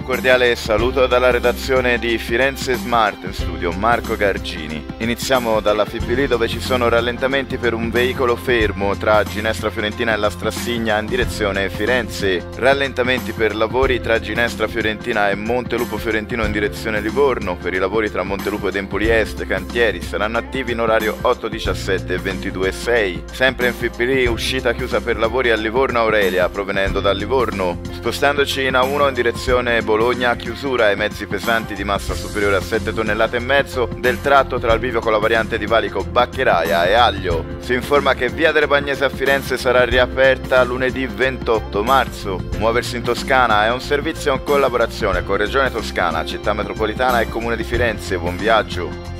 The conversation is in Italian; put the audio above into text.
cordiale saluto dalla redazione di Firenze Smart, in studio Marco Gargini. Iniziamo dalla Fibili, dove ci sono rallentamenti per un veicolo fermo tra Ginestra Fiorentina e la Strassigna in direzione Firenze. Rallentamenti per lavori tra Ginestra Fiorentina e Montelupo Fiorentino in direzione Livorno. Per i lavori tra Montelupo ed Empoli Est, cantieri saranno attivi in orario 8:17 e 22:06. Sempre in Fibili, uscita chiusa per lavori a Livorno Aurelia, provenendo da Livorno. Spostandoci in A1 in direzione Bologna, chiusura ai mezzi pesanti di massa superiore a 7 tonnellate e mezzo del tratto tra il bivio con la variante di valico Baccheraia e Aglio. Si informa che via delle Bagnese a Firenze sarà riaperta lunedì 28 marzo. Muoversi in Toscana è un servizio in collaborazione con Regione Toscana, Città Metropolitana e Comune di Firenze. Buon viaggio!